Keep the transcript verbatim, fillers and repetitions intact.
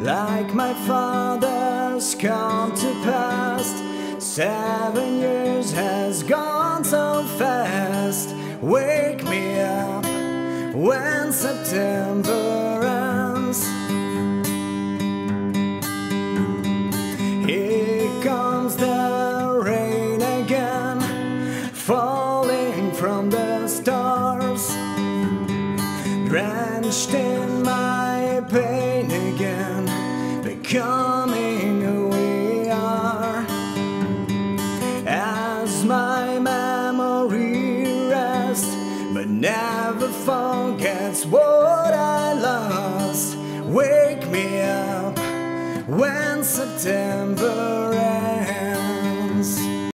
like my father's come to pass. Seven years has gone so fast. Wake me up when September ends. Here comes the rain again, falling from the stars, drenched in my pain again, becoming who we are. As my memory rests, but never forgets what I lost. Wake me up when September ends.